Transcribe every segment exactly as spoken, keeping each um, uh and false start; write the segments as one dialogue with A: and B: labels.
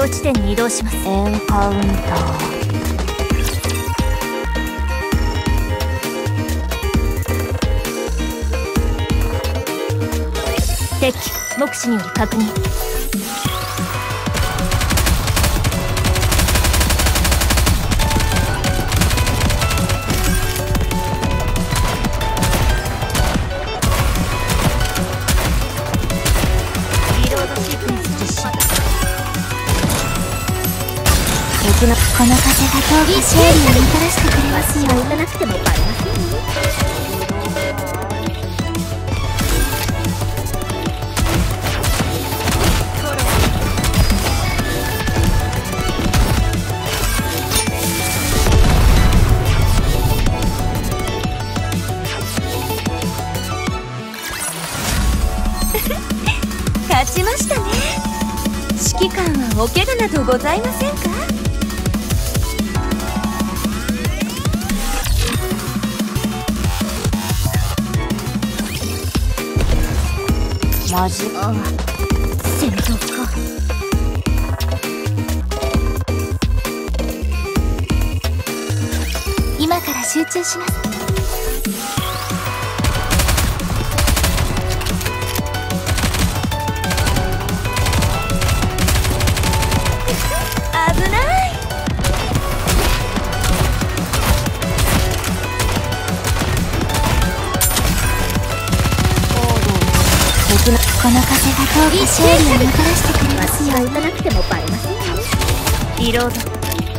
A: 標地点に移動します。
B: エンカウンター。
A: 敵目視により確認。リロードシークエンス実施。
B: 敵のこの風が闘技整理をもたらしてくれますよ。
A: 打たなくてもバレませんよ。勝ちましたね。指揮官はお怪我などございませんか？
B: マジ？
A: ああ、戦闘か。
B: 今から集中します。
A: 危ない。
B: 敵のこの風が闘技整理をもたらしてくれますよ。
A: 打たなくてもバレませんよ。リロード。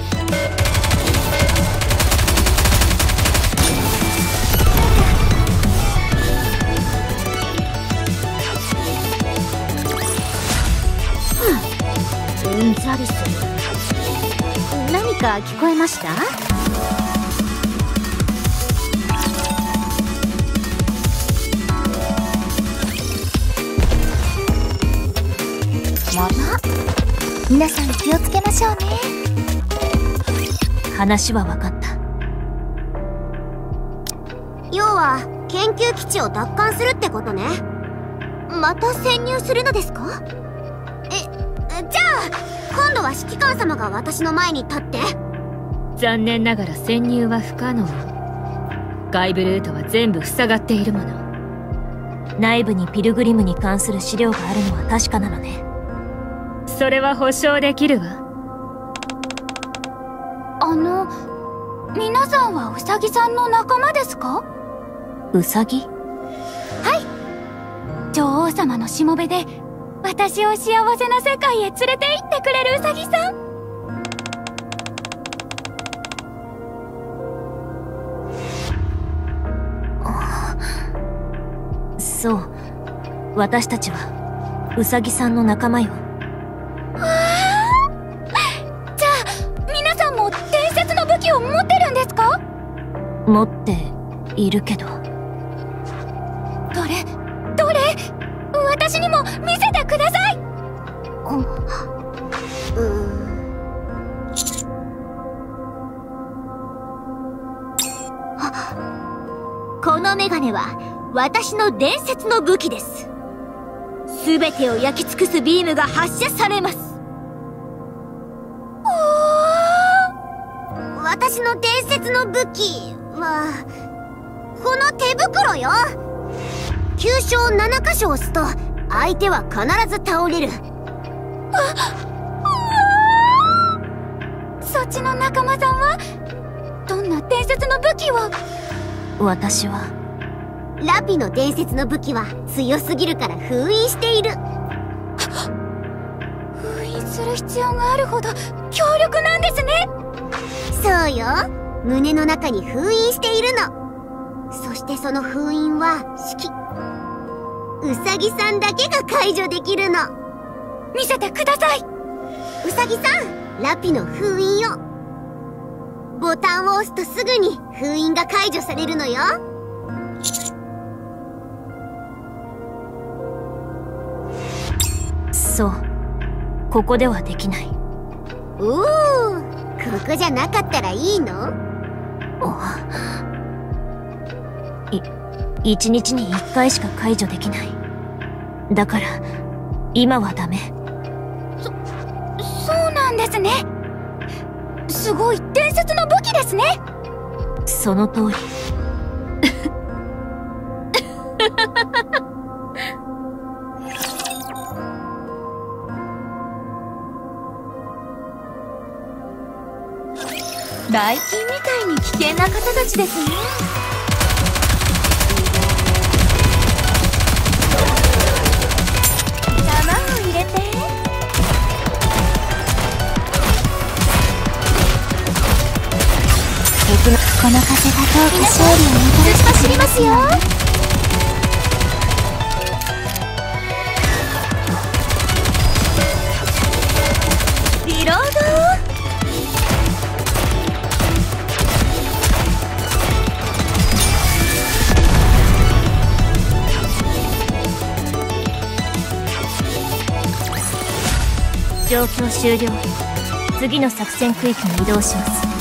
A: うんざりする。何か聞こえました？
B: また皆さん気をつけましょうね。
A: 話は分かった。
C: 要は研究基地を奪還するってことね。また潜入するのですか？え、じゃあ今度は指揮官様が私の前に立って。
A: 残念ながら潜入は不可能。外部ルートは全部塞がっているもの。内部にピルグリムに関する資料があるのは確かなのね。それは保証できるわ。
B: あの皆さんはウサギさんの仲間ですか？
A: ウサギ？
B: はい、女王様のしもべで私を幸せな世界へ連れて行ってくれるウサギさん。
A: そう、私たちはウサギさんの仲間よ。
B: じゃあ皆さんも伝説の武器を持ってるんですか？
A: 持っているけど。
B: どれどれ、私にも見せてください。
C: うーん。このメガネは私の伝説の武器です。すべてを焼き尽くすビームが発射されます。私の伝説の武器はこの手袋よ。急所をななかしょ押すと相手は必ず倒れる。
B: そっちの仲間さんはどんな伝説の武器を？
A: 私は
C: ラピの伝説の武器は強すぎるから封印している。
B: 封印する必要があるほど強力なんですね。
C: そうよ、胸の中に封印しているの。そしてその封印は指揮ウサギさんだけが解除できるの。
B: 見せてください。
C: ウサギさん、ラピの封印を。ボタンを押すとすぐに封印が解除されるのよ。
A: そう、ここではできない。
C: おお、ここじゃなかったらいいの？
A: い、一日に一回しか解除できない。だから今はダメ。
B: そ、そうなすごい伝説の武器ですね。
A: その通り。
B: 大金みたいに危険な方たちですね。玉を入れて。この風がどうか勝利をもたらして走りますよ。リロード。
A: 状況終了。次の作戦区域に移動します。